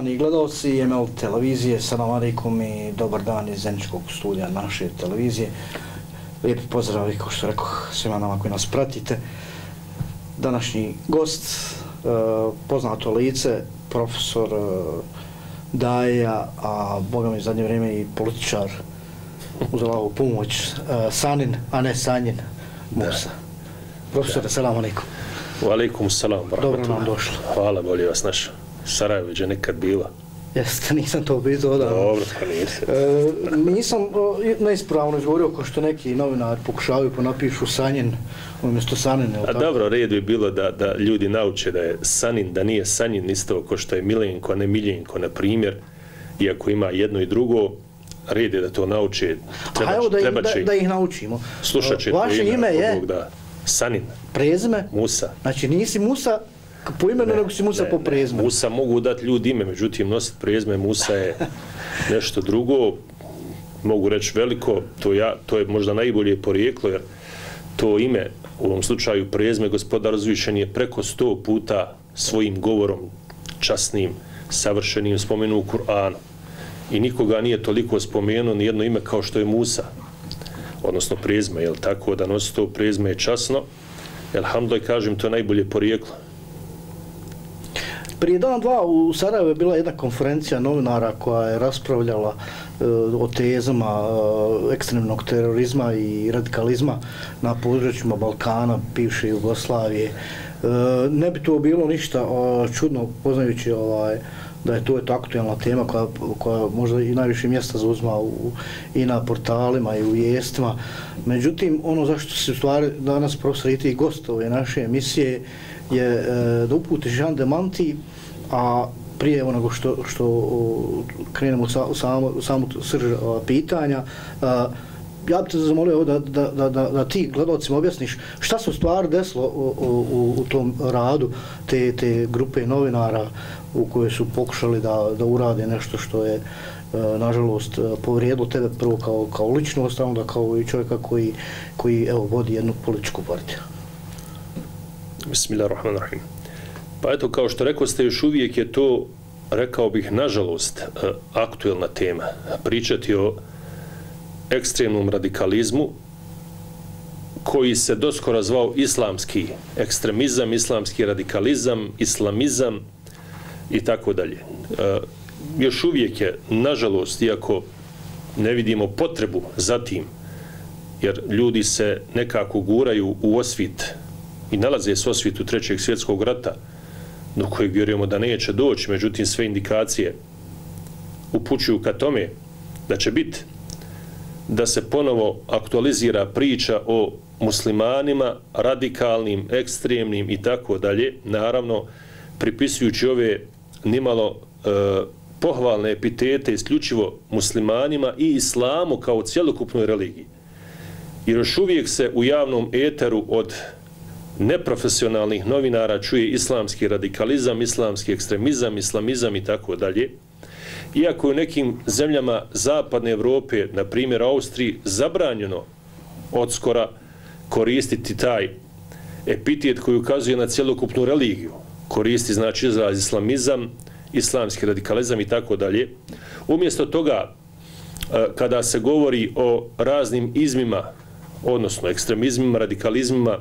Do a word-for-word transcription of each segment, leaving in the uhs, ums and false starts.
Poštovani gledalci M L televizije, salam alejkum i dobar dan iz Zeničkog studija naše televizije. Lijepi pozdrav i kao što rekoh svima nama koji nas pratite. Današnji gost, poznato lice, profesor Daja, a boga mi zadnje vrijeme i političar uz Allahovu pomoć, Sanin, a ne Sanjin Musa. Profesore, salam alejkum. Wa alaikum salam. Dobro nam došlo. Hvala, bolje vas našao. Sarajevo je nekad bila. Jeste, nisam to pitao da... Dobro, pa nisi. E, nisam neispravno izgovorio kao što neki novinari pokušavaju pa napišu Sanjin umjesto Sanin. A tako? Dobro, redu je bilo da, da ljudi nauče da je Sanin, da nije Sanjin isto kao što je Milenko, a ne Miljenko, na primjer. Iako ima jedno i drugo, red je da to nauče. Treba, a evo da, treba da, će, da ih naučimo. Slušat će vaše ime, ime je? Da. Sanin. Prezime? Musa. Znači nisi Musa po imenu, ne, nego si Musa ne, po prezimenu. Musa mogu dati ljudi ime, međutim nositi prezime Musa je nešto drugo, mogu reći veliko, to, ja, to je možda najbolje porijeklo, jer to ime, u ovom slučaju prezime Gospodar uzvišen je preko sto puta svojim govorom časnim, savršenim spomenu u Kur'anu. I nikoga nije toliko spomenuo ni jedno ime kao što je Musa, odnosno prezime, jel tako, da nosi to prezime je časno. Elhamdulillah, kažem, to je najbolje porijeklo. Prije dana dva u Sarajevu je bila jedna konferencija novinara koja je raspravljala e, o tezama e, ekstremnog terorizma i radikalizma na područjima Balkana, bivše Jugoslavije. E, ne bi to bilo ništa o, čudno, poznajući ovaj, da je to eto aktualna tema koja, koja možda i najviše mjesta zauzma u, i na portalima i u vijestima. Međutim, ono zašto se u stvari danas profesor i ti gost ove naše emisije je e, da uputiš jedan demanti, a prije onoga što, što o, krenemo u sa, samu, samu srž pitanja, a, ja bih te zamolio da, da, da, da, da ti gledalcima objasniš šta se u stvari desilo u, u, u tom radu te, te grupe novinara u kojoj su pokušali da, da urade nešto što je nažalost povrijedilo tebe prvo kao, kao ličnost, a onda kao i čovjeka koji, koji evo, vodi jednu političku partiju. Bismillahirrahmanirrahim. Pa eto, kao što rekao ste, još uvijek je to, rekao bih, nažalost, aktuelna tema. Pričati o ekstremnom radikalizmu koji se doskoro zvao islamski ekstremizam, islamski radikalizam, islamizam i tako dalje. Još uvijek je, nažalost, iako ne vidimo potrebu za tim, jer ljudi se nekako guraju u osvit i nalaze se osvitu trećeg svjetskog rata, do kojeg vjerujemo da neće doći, međutim sve indikacije upućuju ka tome da će biti, da se ponovo aktualizira priča o muslimanima, radikalnim, ekstremnim i tako dalje, naravno pripisujući ove nimalo e, pohvalne epitete isključivo muslimanima i islamu kao cjelokupnoj religiji. Jer još uvijek se u javnom eteru od neprofesionalnih novinara čuje islamski radikalizam, islamski ekstremizam, islamizam i tako dalje. Iako je u nekim zemljama zapadne Evrope, na primjer Austriji, zabranjeno odskora koristiti taj epitet koji ukazuje na cjelokupnu religiju. Koristi znači izraz islamizam, islamski radikalizam i tako dalje. Umjesto toga, kada se govori o raznim izmima, odnosno ekstremizmima, radikalizmima,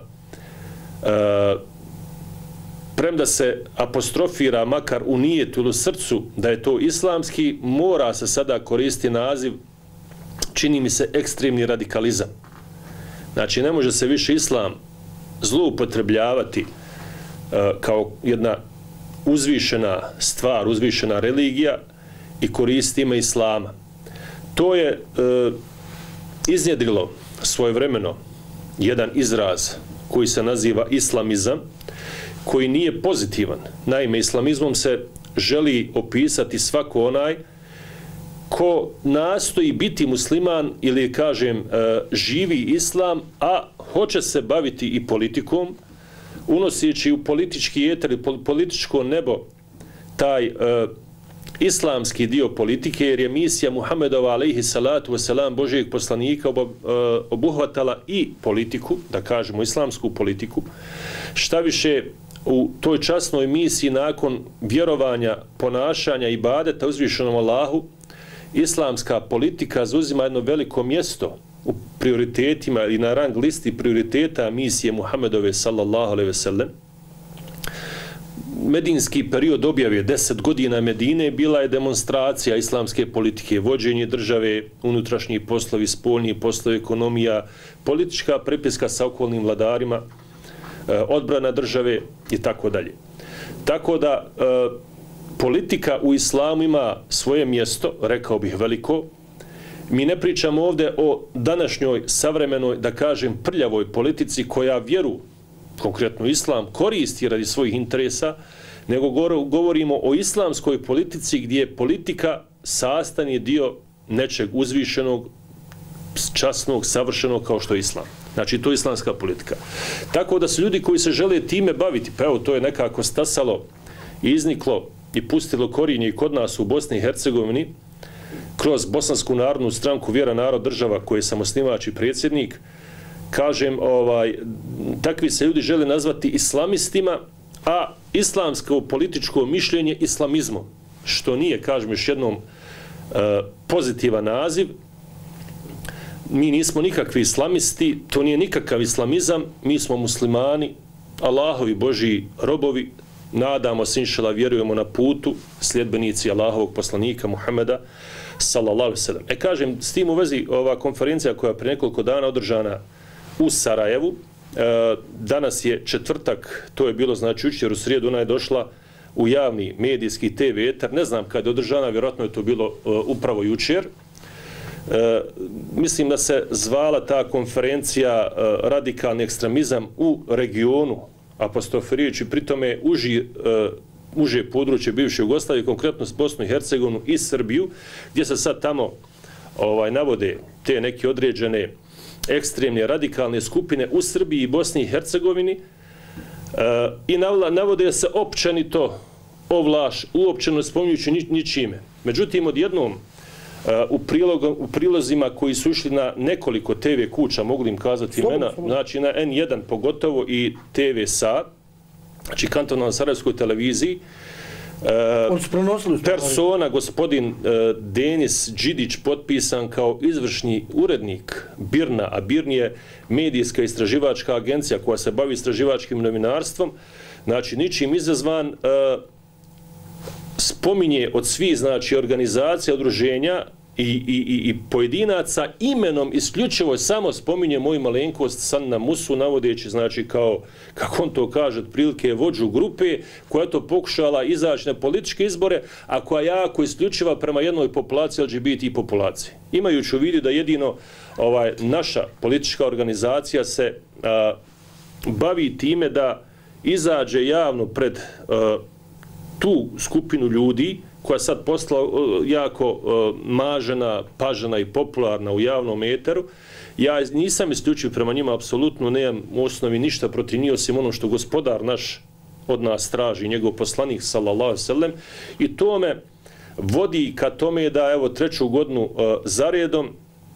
premda se apostrofira makar u nijetu ili u srcu da je to islamski, mora se sada koristiti naziv, čini mi se, ekstremni radikalizam. Znači, ne može se više islam zloupotrebljavati uh, kao jedna uzvišena stvar, uzvišena religija i koristiti ime islama. To je uh, iznjedrilo svojevremeno jedan izraz koji se naziva islamizam, koji nije pozitivan. Naime, islamizmom se želi opisati svako onaj ko nastoji biti musliman ili, kažem, živi islam, a hoće se baviti i politikom, unoseći u politički eter i političko nebo taj uh, islamski dio politike, jer je misija Muhammedova alejhi salatu wasalam, Božijeg poslanika, ob, uh, obuhvatala i politiku, da kažemo islamsku politiku. Šta više, u toj časnoj misiji nakon vjerovanja, ponašanja i ibadeta uzvišenom Allahu, islamska politika zauzima jedno veliko mjesto u prioritetima i na rang listi prioriteta misije Muhammedove sallallahu alejhi ve sellem. Medinski period objave deset godina Medine bila je demonstracija islamske politike, vođenje države, unutrašnji poslovi, spoljni poslovi, ekonomija, politička prepiska sa okolnim vladarima, odbrana države i tako dalje. Tako da politika u islamu ima svoje mjesto, rekao bih veliko. Mi ne pričamo ovdje o današnjoj savremenoj, da kažem, prljavoj politici koja vjeru, konkretno islam, koristi radi svojih interesa, nego govorimo o islamskoj politici gdje je politika sastavni dio nečeg uzvišenog, časnog, savršenog kao što je islam. Znači, to je islamska politika. Tako da su ljudi koji se žele time baviti, pa evo, to je nekako stasalo i izniklo i pustilo korijenje i kod nas u Bosni i Hercegovini, kroz Bosansku narodnu stranku Vjera, narod, država, koji je samosnivač i predsjednik. Kažem, ovaj, takvi se ljudi žele nazvati islamistima, a islamsko političko mišljenje islamizmom, što nije, kažem još jednom, pozitivan naziv. Mi nismo nikakvi islamisti, to nije nikakav islamizam, mi smo muslimani, Allahovi Božji robovi, nadamo se, inšala, vjerujemo na putu, sljedbenici Allahovog poslanika Muhameda sallallahu alejhi ve sellem. E, kažem, s tim u vezi ova konferencija koja je pre nekoliko dana održana u Sarajevu, e, danas je četvrtak, to je bilo znači jučer u srijedu, ona je došla u javni medijski te ve etar, ne znam kada je održana, vjerojatno je to bilo e, upravo jučer. E, mislim da se zvala ta konferencija e, radikalni ekstremizam u regionu, apostrofirajući pritome uži, e, uže područje bivše Jugoslavije, konkretno Bosnu i Hercegovinu i Srbiju, gdje se sad tamo ovaj, navode te neke određene ekstremne radikalne skupine u Srbiji i Bosni i Hercegovini e, i navode se općenito ovlaš, uopćeno spominjući ni, ničime. Međutim, odjednom u, prilog, u prilozima koji su išli na nekoliko te ve kuća, mogu im kazati imena, znači na en jedan pogotovo i te ve Sad, znači kantonalnoj sarajevskoj televiziji, uh, persona, gospodin uh, Denis Đidić, potpisan kao izvršni urednik Birna, a Birn je medijska istraživačka agencija koja se bavi istraživačkim novinarstvom, znači ničim izazvan, uh, spominje od svih, znači, organizacija, udruženja i, i, i pojedinaca imenom isključivo samo spominje moju malenkost Sanna Musu, navodeći, znači, kao, kako on to kaže, otprilike vođu grupe koja je to pokušala izaći na političke izbore, a koja je jako isključiva prema jednoj populaciji el ge be te populaciji. Imajući u vidu da jedino ovaj, naša politička organizacija se a, bavi time da izađe javno pred a, tu skupinu ljudi koja sad postala jako uh, mažena, pažena i popularna u javnom eteru. Ja nisam isključiv prema njima, apsolutno nemam u osnovi ništa protiv njih, osim ono što gospodar naš od nas traži, njegov poslanik sallallahu alejhi ve sellem, i to me vodi ka tome da evo treću godinu uh, zaredom,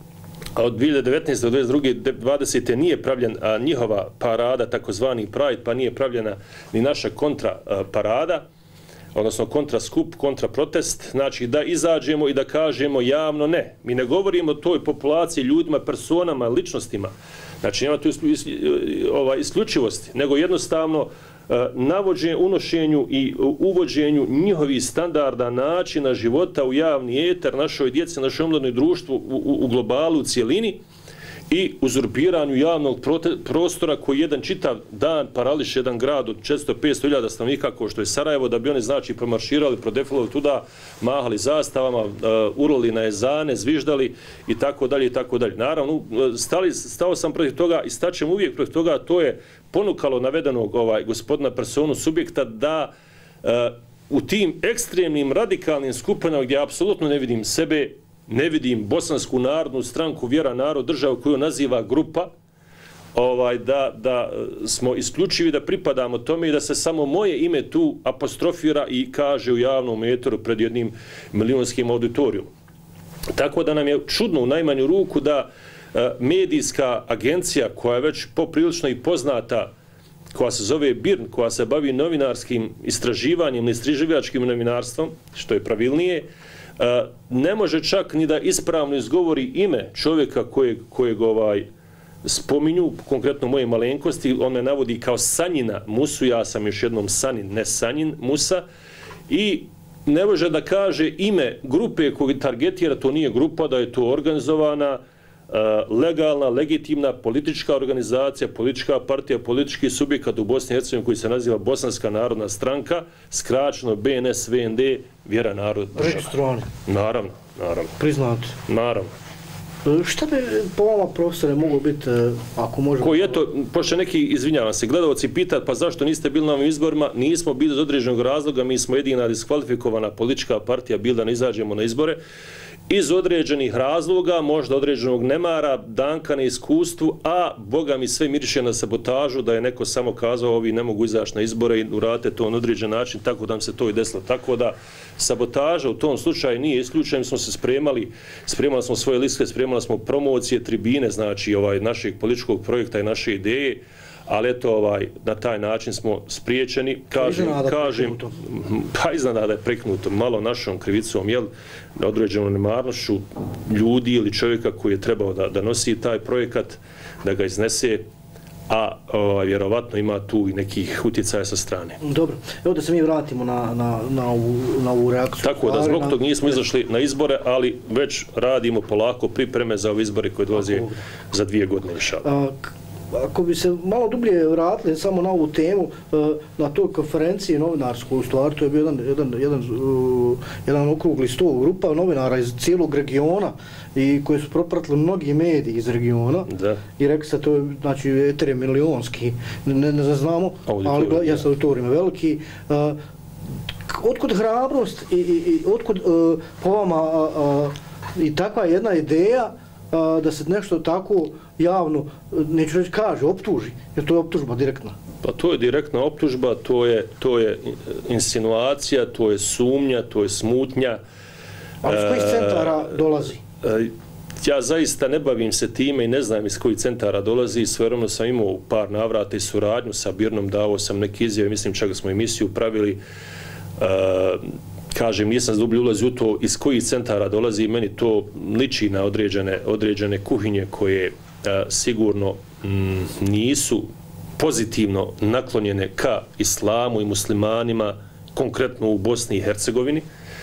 a od dvije hiljade devetnaeste do dvadeset druge dvadesete nije pravljen a, njihova parada, takozvani Pride, pa nije pravljena ni naša kontra a, parada, odnosno kontra skup, kontra protest, znači da izađemo i da kažemo javno ne. Mi ne govorimo o toj populaciji, ljudima, personama, ličnostima, znači nema tu ovaj, isključivosti, nego jednostavno navođenje, unošenju i uvođenju njihovih standarda načina života u javni eter, našoj djeci, našoj omladnoj društvu, u, u, u globalu, u cijelini, i uzurpiranju javnog prostora koji jedan čitav dan parališe jedan grad od četiristo do petsto hiljada stanovnika kao što je Sarajevo, da bi oni, znači, promarširali, prodefilali tuda, mahali zastavama, uh, urlali na ezane, zviždali i tako dalje i tako dalje. Naravno, stali, stao sam protiv toga i staćem uvijek protiv toga, to je ponukalo navedenog ovaj, gospodina personu subjekta da uh, u tim ekstremnim radikalnim skupinama gdje apsolutno ne vidim sebe, ne vidim Bosansku narodnu stranku Vjera, narod, država koju naziva grupa, ovaj, da, da smo isključivi, da pripadamo tome i da se samo moje ime tu apostrofira i kaže u javnom eteru pred jednim milionskim auditorijom. Tako da nam je čudno u najmanju ruku da medijska agencija koja je već poprilično i poznata koja se zove B I R N, koja se bavi novinarskim istraživanjem, istraživačkim novinarstvom, što je pravilnije, ne može čak ni da ispravno izgovori ime čovjeka kojeg, kojeg ovaj, spominju, konkretno moje malenkosti, on me navodi kao Sanjina Musu, ja sam još jednom Sanin, ne Sanjin Musa, i ne može da kaže ime grupe koju targetira, to nije grupa, da je to organizovana, legalna, legitimna politička organizacija, politička partija, politički subjekat u Bosni i Hercegovini koji se naziva Bosanska narodna stranka, skraćeno B N S V N D, Vjera, narod, država. Registrovani. Naravno, naravno. Priznati. Naravno. Šta bi po vama, profesore, moglo biti, ako možemo... Koji je to, pošto neki, izvinjavam se, gledalci pitati, pa zašto niste bili na ovim izborima? Nismo bili iz određenog razloga, mi smo jedina diskvalifikovana politička partija bili da ne izađemo na izbore. Iz određenih razloga, možda određenog nemara, danka na iskustvu, a Boga mi sve miriše na sabotažu, da je neko samo kazao ovi ne mogu izaći na izbore i uradite to na određen način, tako da nam se to i desilo. Tako da sabotaža u tom slučaju nije isključena, mi smo se spremali, spremali smo svoje liste, spremali smo promocije, tribine, znači ovaj, našeg političkog projekta i naše ideje, ali eto, ovaj, na taj način smo spriječeni, kažem, kažem, pa iznenada je preknuto malo našom krivicom, jel, određenom nemarnošću ljudi ili čovjeka koji je trebao da, da nosi taj projekat, da ga iznese, a o, vjerovatno ima tu i nekih utjecaja sa strane. Dobro, evo da se mi vratimo na, na, na, ovu, na ovu reakciju. Tako da zbog tog nismo izašli na izbore, ali već radimo polako pripreme za ove izbore koje dolaze za dvije godine. Ako bi se malo dublje vratili samo na ovu temu, na toj konferenciji novinarskoj, u stvari to je bio jedan, jedan, jedan, jedan okrugli stol grupa novinara iz cijelog regiona i koji su propratili mnogi mediji iz regiona. Da. I rekli se to je, znači, eter je milionski, ne, ne znamo, ali ja sam autorima veliki. Otkud hrabrost i, i, i otkud po vama i takva jedna ideja da se nešto tako javno, neću reći kaže, optuži, jer to je optužba direktna. Pa to je direktna optužba, to je, to je insinuacija, to je sumnja, to je smutnja. A iz kojih centara dolazi? Ja zaista ne bavim se time i ne znam iz kojih centara dolazi. Svevremeno sam imao par navrata i suradnju sa B I R N-om, dao sam neke izjave, mislim čak smo emisiju pravili. Kažem, nisam dublje ulazi u to iz kojih centara dolazi i meni to liči na određene, određene kuhinje koje a, sigurno m, nisu pozitivno naklonjene ka islamu i muslimanima, konkretno u Bosni i Hercegovini.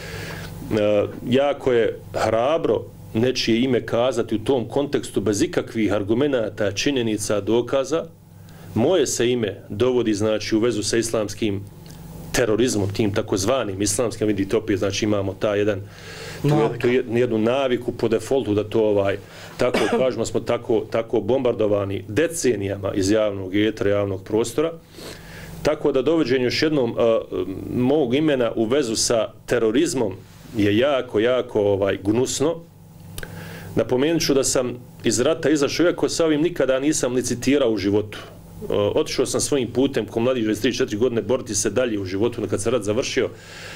A, jako je hrabro nečije ime kazati u tom kontekstu bez ikakvih argumenata, činjenica, dokaza. Moje se ime dovodi, znači, u vezu sa islamskim terorizmom, tim takozvanim islamskim, vidite opet, znači imamo ta jedan, tu jednu naviku po defaultu da to ovaj, tako kažemo, smo tako, tako bombardovani decenijama iz javnog etera, javnog prostora. Tako da dovođenje još jednom uh, mog imena u vezu sa terorizmom je jako, jako ovaj, gnusno. Napomenut ću da sam iz rata izašao, iako sa ovim nikada nisam licitirao u životu. Otišao sam svojim putem ko mladić dvadeset tri četiri godine boriti se dalje u životu kad se rat završio.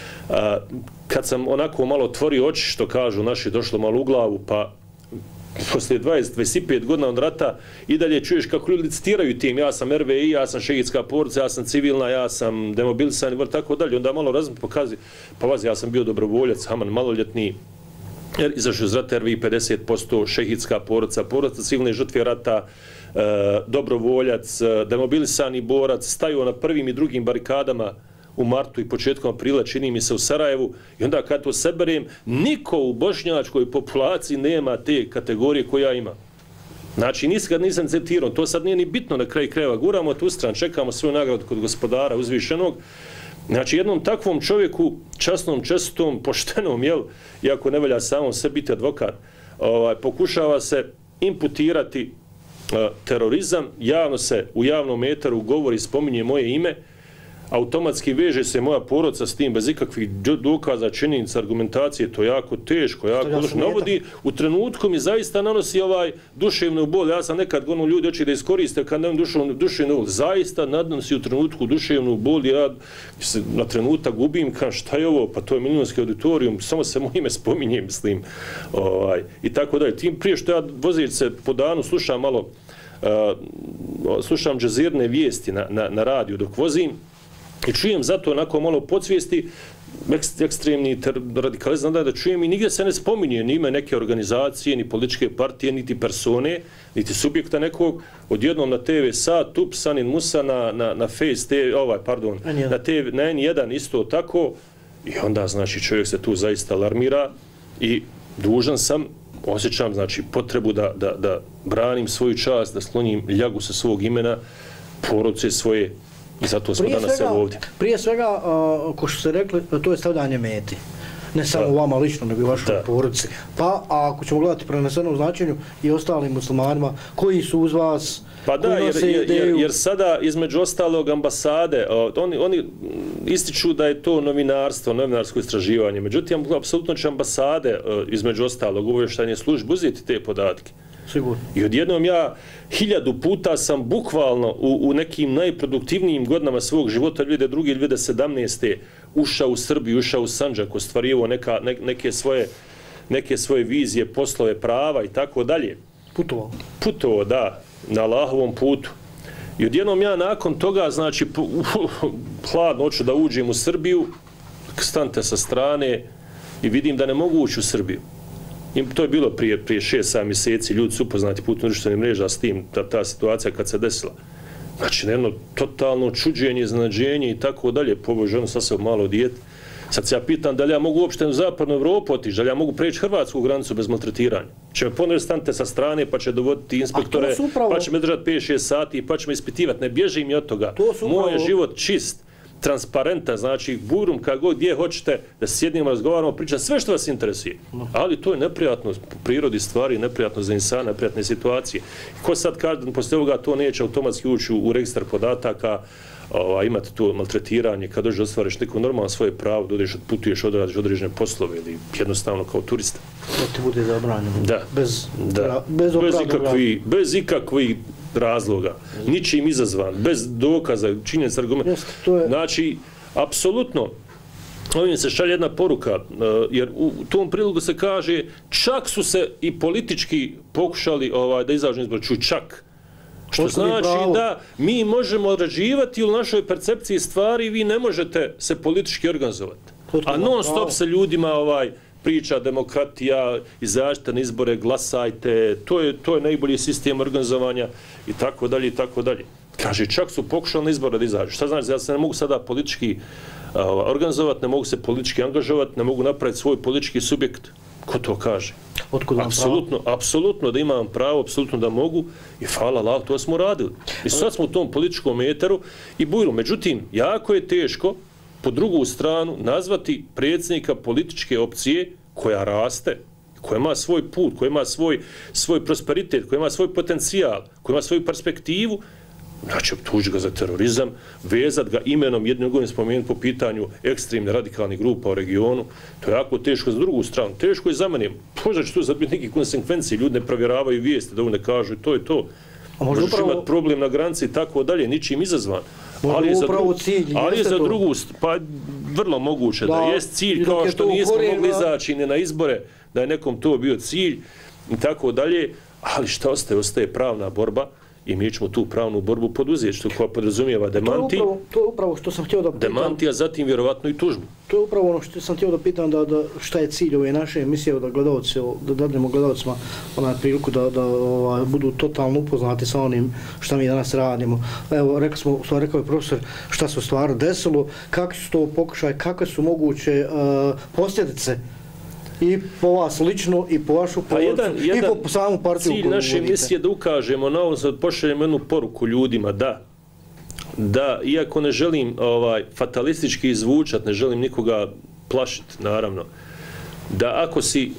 Kad sam onako malo otvorio oči, što kažu naši, došlo malo u glavu, pa poslije dvadeset do dvadeset pet godina od rata i dalje čuješ kako ljudi licitiraju tim, ja sam R V I, ja sam šehidska porodica, ja sam civilna, ja sam demobilisan i tako dalje. Onda malo razum pokazi, pa vazi, ja sam bio dobrovoljac, haman maloljetni, jer izašao iz rata R V I pedeset posto, šehidska porodica, porodica civilne žrtve rata, e, dobrovoljac, demobilisani borac, staju na prvim i drugim barikadama u martu i početkom aprila, čini mi se, u Sarajevu, i onda kad to seberem, niko u bošnjačkoj populaciji nema te kategorije koja ima. Znači, niskad nisam citirao, to sad nije ni bitno na kraj krajeva, guramo tu stran, čekamo svoju nagradu kod gospodara uzvišenog. Znači, jednom takvom čovjeku, časnom, čestitom, poštenom, jel, iako ne velja samo se biti advokat, ovaj, pokušava se imputirati uh, terorizam, javno se u javnom eteru govori, spominje moje ime, automatski veže se moja porodica s tim bez ikakvih dokaza, činjenica, argumentacije, to je jako teško, jako lošno navodi. U trenutku mi zaista nanosi ovaj duševnu bol. Ja sam nekad gono ljudi oči da iskoriste kad nemam duševnu, duševnu bol. Zaista nanosi u trenutku duševnu bol. Ja se na trenutak gubim, kam šta je ovo? Pa to je milionski auditorijum, samo se moje ime spominje, mislim. Ovaj, i tako dalje. Tim prije što ja vozeći se po danu slušam malo Uh, slušam džezirne vijesti na, na, na radiju dok vozim i čujem zato onako malo podsvijesti ekstremni radikalizam, da, da čujem i nigdje se ne spominje ni ime neke organizacije, ni političke partije, niti persone, niti subjekta nekog, odjednom na te ve sat, tup, Sanin Musa, na, na, na Face, te, ovaj, pardon, na, te ve, na en jedan isto tako, i onda, znači, čovjek se tu zaista alarmira i dužan sam, osjećam, znači, potrebu da, da, da branim svoju čast, da sklonim ljagu sa svog imena, porodice svoje, i zato smo prije danas svega, ovdje. Prije svega, uh, ko što ste rekli, to je stavljanje meti. Ne samo da. Vama lično, nego i vašoj porodici. Pa, a ako ćemo gledati prenesenom značenju i ostalim muslimanima koji su uz vas, pa da, jer, jer, jer, jer sada između ostalog ambasade, oni, oni ističu da je to novinarstvo, novinarsko istraživanje. Međutim, apsolutno će ambasade između ostalog obavještajne službe uzeti te podatke. Sigurno. I odjednom ja hiljadu puta sam bukvalno u, u nekim najproduktivnijim godinama svog života dvije hiljade druge, dvije hiljade sedamnaeste ušao u Srbiju, ušao u Sandžak, ostvario neka, ne, neke, svoje, neke svoje vizije, poslove, prava i tako dalje. Putovao. Putovao, da, na Allahovom putu. I odjednom ja nakon toga, znači, hladno hoću da uđem u Srbiju, stante sa strane i vidim da ne mogu ući u Srbiju. I to je bilo prije, prije šest sedam mjeseci, ljudi su upoznati putem društvenih mreža s tim, ta, ta situacija kad se desila. Znači, jedno totalno čuđenje, iznenađenje i tako dalje, poboj ženu sasvim malo dijete. Sad se ja pitam da li ja mogu uopšte u zapadnu Evropu otići, da li ja mogu preći hrvatsku granicu bez maltretiranja. Će me ponovno stante sa strane pa će dovoditi inspektore, upravo... pa će me držati pet šest sati, pa će me ispitivati. Ne bježi mi od toga. Upravo... Moj je život čist, transparentan, znači burum kad god gdje hoćete da sjednimo, razgovaramo, pričamo sve što vas interesuje. Ali to je neprijatno po prirodi stvari, neprijatno za insana, neprijatne situacije. Ko sad kaže da poslije ovoga to neće automatski ući u registar podataka, ova, imati to maltretiranje, kad dođeš da ostvariš neko normalno svoje pravo, da odeš, putuješ, odradiš određene poslove ili jednostavno kao turista. To ti bude zabranjeno. Da. Bez, da. bez, bez, ikakvi, bez ikakvih razloga, ničim izazvan, bez dokaza, činjenica, argumenta. Je... Znači, apsolutno, ovim se šalje jedna poruka, jer u tom prilogu se kaže, čak su se i politički pokušali ovaj, da izađu izbor, čuj čak. Što znači pravo. Da mi možemo određivati u našoj percepciji stvari, vi ne možete se politički organizovati. A non stop se ljudima ovaj, priča demokratija, izađite na izbore, glasajte, to je, to je najbolji sistem organizovanja i tako dalje i tako dalje. Kaže, čak su pokušali na izbore da izađu. Šta znači, ja se ne mogu sada politički uh, organizovati, ne mogu se politički angažovati, ne mogu napraviti svoj politički subjekt. Ko to kaže? Apsolutno, apsolutno da imam pravo, apsolutno da mogu i hvala Allah, to smo radili. I sad smo u tom političkom meteru i bujru. Međutim, jako je teško po drugu stranu nazvati predsjednika političke opcije koja raste, koja ima svoj put, koja ima svoj, svoj prosperitet, koja ima svoj potencijal, koja ima svoju perspektivu, znači optužiti ga za terorizam, vezati ga imenom jednim drugim spomenuti po pitanju ekstremne radikalnih grupa u regionu, to je jako teško za drugu stranu. Teško je za mene. Možda će tu sad biti neki konsekvencije, ljudi ne provjeravaju vijesti, da ne kažu to je to. Možeš upravo... imati problem na granici i tako dalje, ničim izazvan. Ali je za, drugu, cilj, ali je za drugu, pa vrlo moguće da, da je cilj, kao što nismo ukorila... mogli izaći ne na izbore, da je nekom to bio cilj i tako dalje, ali šta ostaje? Ostaje pravna borba i mi ćemo tu pravnu borbu poduzeti, što koja podrazumijeva demanti. To je, upravo, to je upravo što sam htio da pitam. Demanti, a zatim vjerovatno i tužbu. To je upravo ono što sam htio da pitam, da, da šta je cilj ove naše emisije, da gledalci, da dadnemo gledalcima onaj priliku da, da ovaj, budu totalno upoznati sa onim šta mi danas radimo. Evo, rekli smo, stvar rekao je profesor, šta se u stvari desilo, kakvi su to pokušaje, kakve su moguće uh, posljedice i po vas lično, i po vašu porodicu, i po samu partiju. Cilj naše emisije je da ukažemo na ovo, da pošaljemo jednu poruku ljudima, da, da, iako ne želim ovaj, fatalistički izvučat, ne želim nikoga plašiti, naravno, da ako si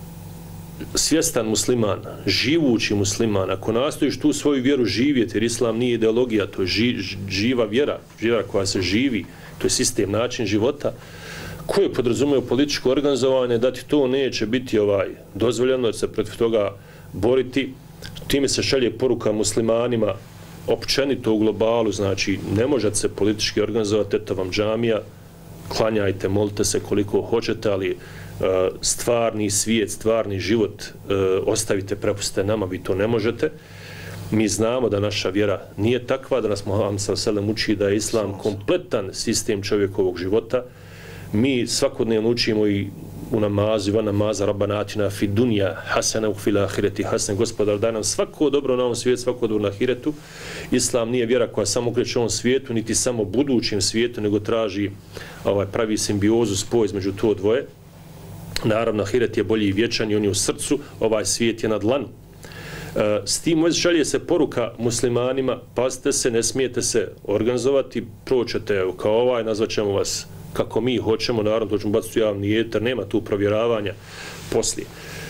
svjestan musliman, živući musliman, ako nastojiš tu svoju vjeru živjeti, jer islam nije ideologija, to je ži, živa vjera, vjera koja se živi, to je sistem, način života, koje podrazumiju političko organizovanje, da ti to neće biti ovaj dozvoljeno, da se protiv toga boriti. Time se šalje poruka muslimanima općenito u globalu, znači ne možete se politički organizovati, eto vam džamija, klanjajte, molite se koliko hoćete, ali uh, stvarni svijet, stvarni život uh, ostavite, prepustite nama, vi to ne možete. Mi znamo da naša vjera nije takva, da nas Muhammed sallallahu alejhi ve sellem uči da je islam kompletan sistem čovjekovog života. Mi svakodnevno učimo i u namazu, van namaza, Rabbana atina fid dunja hasana wa fil ahireti hasana, Gospodar daj nam svako dobro na ovom svijetu, svako dobro na ahiretu. Islam nije vjera koja samo okreće ovom svijetu, niti samo budućem svijetu, nego traži ovaj pravi simbiozu, spoj između to dvoje. Naravno, ahiret je bolji i vječan i on je u srcu, ovaj svijet je na dlanu. S tim uvezi šalje se poruka muslimanima, pazite se, ne smijete se organizovati, proćete kao ovaj, nazvat ćemo vas kako mi hoćemo, naravno to ćemo baciti u javni eter, nema tu provjeravanja poslije.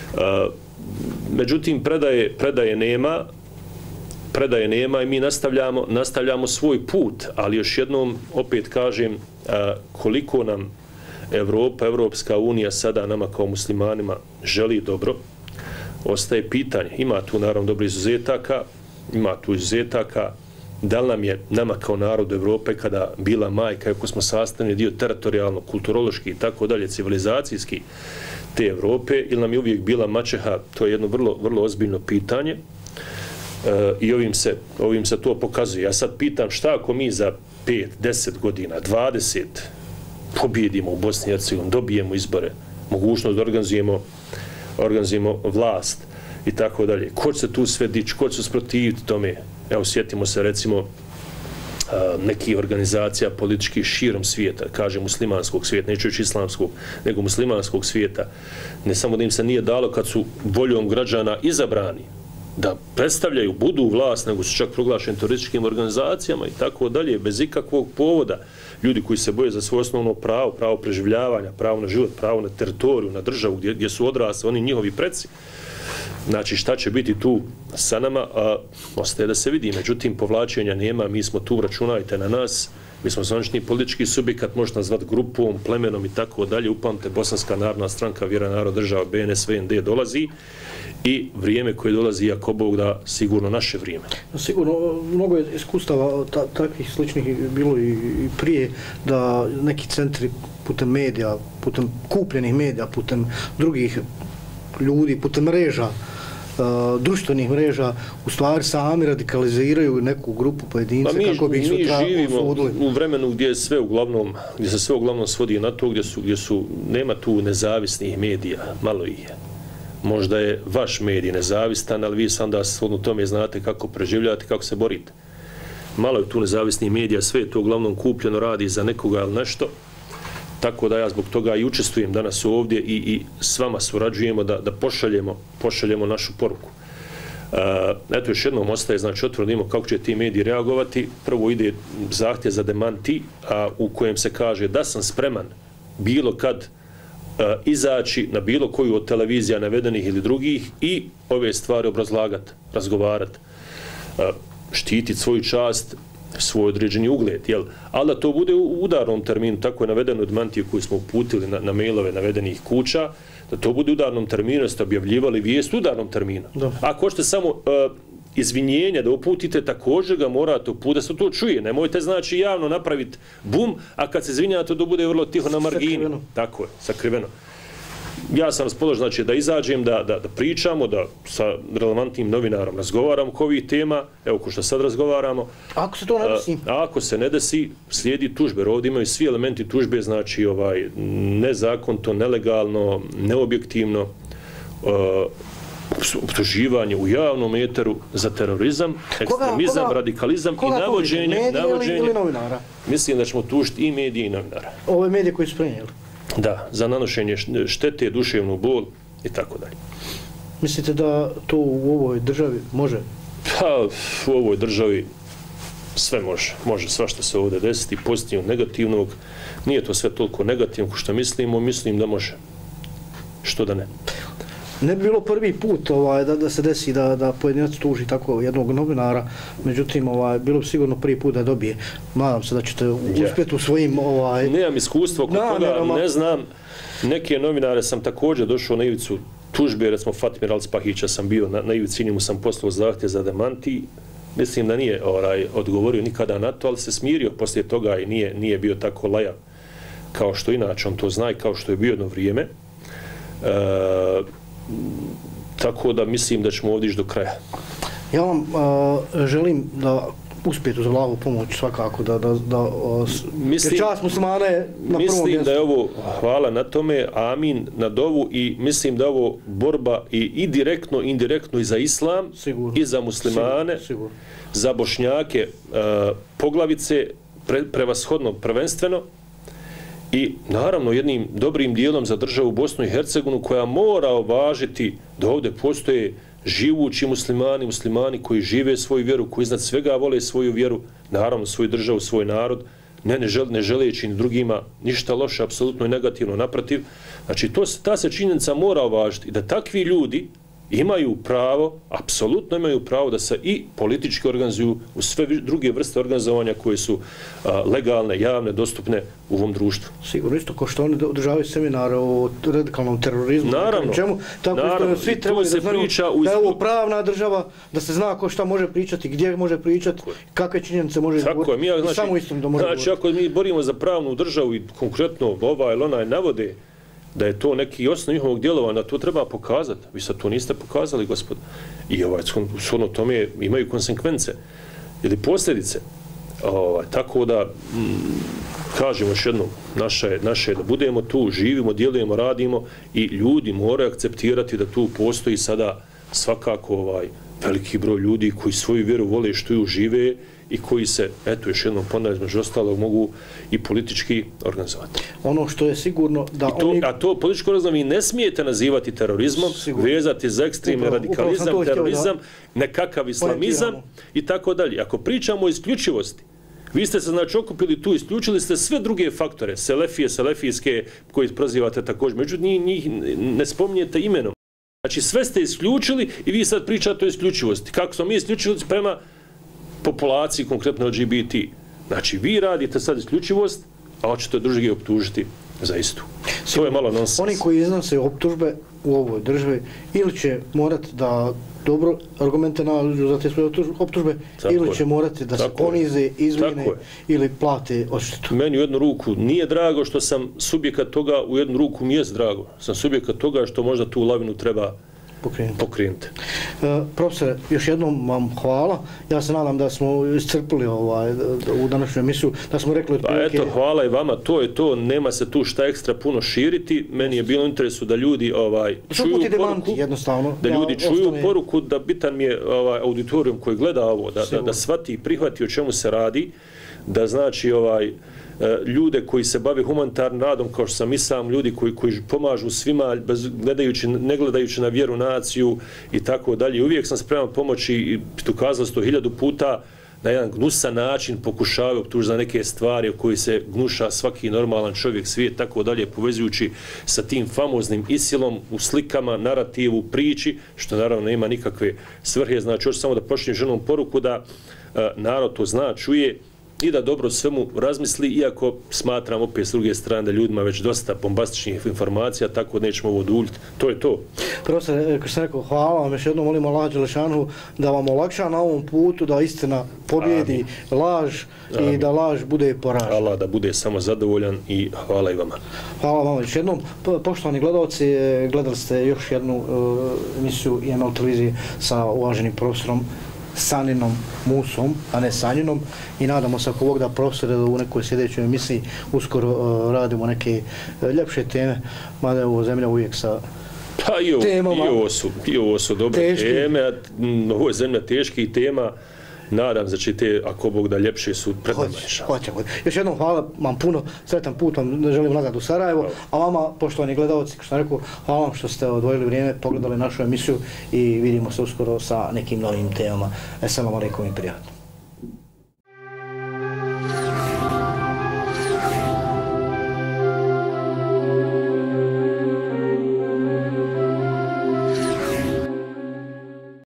Međutim, predaje, predaje nema, predaje nema i mi nastavljamo, nastavljamo svoj put, ali još jednom opet kažem koliko nam Evropa, Evropska unija sada nama kao muslimanima želi dobro, ostaje pitanje. Ima tu naravno dobro izuzetaka, ima tu izuzetaka, da li nam je nama kao narod Evrope kada bila majka, ako smo sastavni dio teritorijalno, kulturološki i tako dalje, civilizacijski te Evrope, ili nam je uvijek bila maćeha, to je jedno vrlo, vrlo ozbiljno pitanje e, i ovim se, ovim se to pokazuje. Ja sad pitam šta ako mi za pet, deset godina, dvadeset pobjedimo u Bosni i Hercegovini, dobijemo izbore, mogućnost da organizujemo organizujemo vlast i tako dalje. Ko će se tu sve dići, ko će se sprotiviti tome? Evo, sjetimo se recimo nekih organizacija političkih širom svijeta, kaže muslimanskog svijeta, neću reći islamskog, nego muslimanskog svijeta. Ne samo da im se nije dalo kad su voljom građana izabrani da predstavljaju, budu vlast, nego su čak proglašeni terorističkim organizacijama i tako dalje, bez ikakvog povoda. Ljudi koji se boje za svoje osnovno pravo, pravo preživljavanja, pravo na život, pravo na teritoriju, na državu gdje, gdje su odrasli oni njihovi preci. Znači šta će biti tu sa nama, a ostaje da se vidi. Međutim, povlačenja nema, mi smo tu, računajte na nas, mi smo zvanični politički subjekat, možete nazvati grupom, plemenom i tako dalje. Upamte, Bosanska narodna stranka, Vjera, narod, država, B N S, V N D dolazi i vrijeme koje dolazi, jako Bog da, sigurno naše vrijeme. Sigurno, mnogo je iskustava ta, takvih sličnih bilo i, i prije, da neki centri putem medija, putem kupljenih medija, putem drugih ljudi, putem mreža, Uh, društvenih mreža u stvari sami radikaliziraju neku grupu pojedinca pa mi, kako bi ih sutra mi živimo osudili. U vremenu gdje je sve uglavnom, gdje se sve uglavnom svodi na to gdje su, gdje su nema tu nezavisnih medija, malo ih je. Možda je vaš medij nezavistan, ali vi sam da shodno tome znate kako preživljate, kako se borite. Malo je tu nezavisnih medija, sve je to uglavnom kupljeno, radi za nekoga ili nešto. Tako da ja zbog toga i učestvujem danas ovdje i, i s vama surađujemo da, da pošaljemo, pošaljemo našu poruku. Uh, eto još jednom ostaje, znači otvorimo kako će ti mediji reagovati. Prvo ide zahtjev za demanti, a, u kojem se kaže da sam spreman bilo kad uh, izaći na bilo koju od televizija navedenih ili drugih i ove stvari obrazlagati, razgovarati, uh, štititi svoju čast, svoj određeni ugled, jel? Ali da to bude u udarnom terminu, tako je navedeno od mantije koju smo uputili na, na mailove navedenih kuća, da to bude u udarnom terminu, da ste objavljivali vijest u udarnom terminu. Da. Ako hoćete samo uh, izvinjenja da uputite, također ga morate uputiti, da se to čuje. Nemojte znači javno napraviti bum, a kad se izvinjate, to bude vrlo tiho na margini. Sakriveno. Tako je, sakriveno. Ja sam raspoložen, znači, da izađem, da, da, da pričamo, da sa relevantnim novinarom razgovaramo oko ovih tema, evo ko što sad razgovaramo. Ako se to ne desi? A, ako se ne desi, slijedi tužbe. Ovdje imaju svi elementi tužbe, znači ovaj, nezakonito, nelegalno, neobjektivno, uh, optuživanje u javnom eteru za terorizam, ekstremizam, koga, koga, radikalizam koga i navođenje. Medije navođenje ili, ili novinara? Mislim da ćemo tužiti i medije i novinara. Ove medije koji su prenijeli? Da, za nanošenje štete, duševnu bol i tako dalje. Mislite da to u ovoj državi može? Pa, u ovoj državi sve može. Može svašta se ovdje desiti, pozitivnog, negativnog. Nije to sve toliko negativno što mislimo, mislim da može. Što da ne? Ne bi bilo prvi put ovaj, da, da se desi da, da pojedinac tuži tako jednog novinara, međutim ovaj, bilo bi sigurno prvi put da dobije. Nadam se da ćete uspjeti u svojim... Ovaj, Nemam iskustvo oko toga, ne znam. Neke novinare sam također došao na ivicu tužbe, recimo Fatmir Alspahića sam bio, na, na ivici njemu sam poslao zahtjev za demanti. Mislim da nije ovaj, odgovorio nikada na to, ali se smirio poslije toga i nije, nije bio tako lajav kao što inače on to zna i kao što je bio jedno vrijeme. E, tako da mislim da ćemo ovdje ići do kraja. Ja vam uh, želim da uspijete uz Allahovu pomoć svakako, da, da, da uh, mislim, jer čast muslimana je na prvom mjestu. Mislim da je ovo, hvala na tome, amin na dovu, i mislim da je ovo borba i, i direktno, i indirektno i za islam, sigurno, i za muslimane, sigurno, sigurno. Za Bošnjake uh, poglavice, pre, prevashodno prvenstveno, i naravno jednim dobrim dijelom za državu Bosnu i Hercegovinu, koja mora uvažiti da ovdje postoje živući muslimani, muslimani koji žive svoju vjeru, koji iznad svega vole svoju vjeru, naravno svoju državu, svoj narod, ne, ne, žel, ne želeći ni drugima ništa loše, apsolutno i negativno, naprotiv. Znači, to, ta se činjenica mora uvažiti i da takvi ljudi imaju pravo, apsolutno imaju pravo da se i politički organizuju u sve druge vrste organizovanja koje su a, legalne, javne, dostupne u ovom društvu. Sigurno, isto kao što oni održavaju seminare o radikalnom terorizmu. Naravno. Čemu, tako naravno, isto svi trebaju da znaju da je ovo pravna država, da se zna ko šta može pričati, gdje može pričati, kakve činjenice može govoriti. Mi, znači, i samo istinu da može znači, govoriti. Ako mi borimo za pravnu državu i konkretno ova ili onaj navode da je to neki osnov njihovog djelovanja, to treba pokazati. Vi sad to niste pokazali, gospod. I ovaj, shodno tome imaju konsekvence ili posljedice. Ovaj, tako da, m, kažemo još jednom, naše, naše da budemo tu, živimo, djelujemo, radimo i ljudi moraju akceptirati da tu postoji sada svakako ovaj, veliki broj ljudi koji svoju vjeru vole, štuju, žive i koji se, eto još jednom ponavljam, između ostalog mogu i politički organizovati. Ono što je sigurno da to, oni... A to političko organizovanje vi ne smijete nazivati terorizmom, sigurno. Vezati za ekstremni radikalizam, terorizam, da... nekakav islamizam i tako dalje. Ako pričamo o isključivosti, vi ste se znači okupili tu, isključili ste sve druge faktore, selefije, selefijske, koji prozivate također, međutim njih, njih ne spominjete imenom. Znači sve ste isključili i vi sad pričate o isključivosti. Kako smo mi isključili prema populaciji, konkretno L G B T. Znači, vi radite sad isključivost, a hoćete drugi optužiti za istu. To je malo nonsens. Oni koji iznose optužbe u ovoj državi ili će morati da dobro argumente nađu za te svoje optužbe, tako ili će morati da se ponize, izvine ili plate odštetu. Meni u jednu ruku nije drago što sam subjekat toga, u jednu ruku mi je drago. Sam subjekat toga što možda tu lavinu treba pokrenuti. pokrenuti. E, profesore, još jednom vam hvala. Ja se nadam da smo iscrpili ovaj, u današnju emisiju, da smo rekli... Pa eto, hvala i vama, to je to, nema se tu šta ekstra puno širiti. Meni je bilo interesu da ljudi ovaj, čuju poruku, jednostavno, da ljudi da čuju ostane... poruku, da bitan mi je ovaj, auditorijum koji gleda ovo, da, da, da shvati i prihvati o čemu se radi, da znači ovaj, ljude koji se bave humanitarnim radom, kao što sam i sam, ljudi koji, koji pomažu svima, bez, gledajući, ne gledajući na vjeru, naciju i tako dalje. Uvijek sam spreman pomoći i ukazalo sto hiljadu puta na jedan gnusan način pokušavaju optužiti za neke stvari o koji se gnuša svaki normalan čovjek, svijet, tako dalje, povezujući sa tim famoznim isilom u slikama, narativu, priči, što naravno nema nikakve svrhe. Znači, još samo da počnem ženom poruku da uh, narod to zna, čuje, i da dobro svemu razmisli, iako smatram opet s druge strane da ljudima već dosta bombastičnih informacija, tako nećemo ovo duljiti. To je to. Profesor, kao sam rekao, hvala vam, još jednom molim Allah Đelešanu da vam olakša na ovom putu, da istina pobjedi Amin. laž Amin. i da laž bude poražena. Allah da bude samo zadovoljan i hvala i vama. Hvala vam još jednom. Poštovani gledalci, gledali ste još jednu uh, emisiju I N L televizije sa uvaženim profesorom Saninom Musom, a ne Sanjinom, i nadamo se ako Bog da profesore da u nekoj sljedećoj emisiji uskoro uh, radimo neke uh, ljepše teme, mada je ovo zemlja uvijek sa pa i ovo, temama. I ovo su, i ovo su dobre teški. teme, a ovo je zemlja teških tema. Nadam se će te, ako Bog da, ljepše su pred nama. Hoće, hoće. Još jednom hvala vam puno, sretan put vam želim nazad u Sarajevo, hvala. A vama, poštovani gledalci, kao što sam rekao, hvala vam što ste odvojili vrijeme, pogledali našu emisiju i vidimo se uskoro sa nekim novim temama. Assalamu alaikum i prijatno.